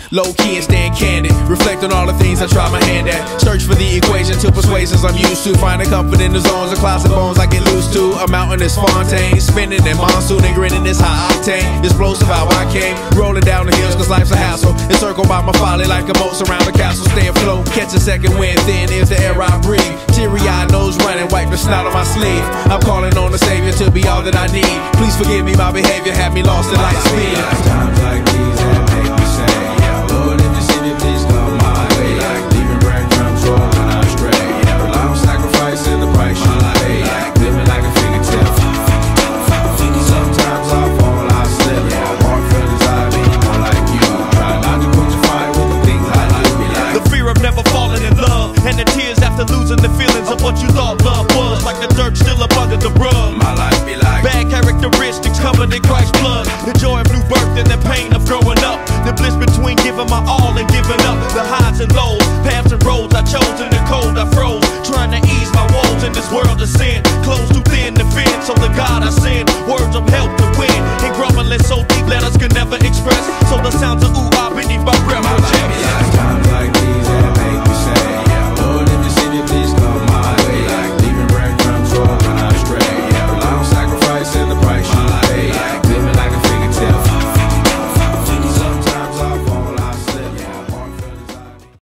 low key and staying candid. Reflect on all the things I try my hand at. Search for the equation to persuasions I'm used to. Finding comfort in the zones of clouds and bones I get loose to. A mountain is Fontaine, spinning in monsoon and grinning this high octane. Explosive how I came, rolling down the hills cause life's a hassle. Encircled by my folly like a moat around the castle. Stay afloat, catch a second wind, thin is the air I breathe. Teary-eyed nose running, wipe the snot on my sleeve. I'm calling on the Savior to be all that I need. Please forgive me, my behavior had me lost in light speed. Times like these that make me say, yeah, Lord, if you see me, please come my way. Like leaving breadcrumbs rolling astray. Yeah, rely on sacrifice and the price you pay. Like living like a fingertip. Sometimes I fall, I slip. Yeah, walk for desire, be more like you. Try not to quench the fire with the things I like. The fear of never falling in love, and the tears after losing the feelings of what you thought love was. Like the dirt still up under the rug. My life be like bad characteristics covered in Christ's blood. The joy of new birth and the pain of growing up. The bliss between giving my all and giving up. The highs and lows, paths and roads I chose. In the cold I froze, trying to ease my woes in this world of sin. Close too thin to fit, so the God I send words of help to win. And grumbling so deep letters can never express. So the sounds of ooh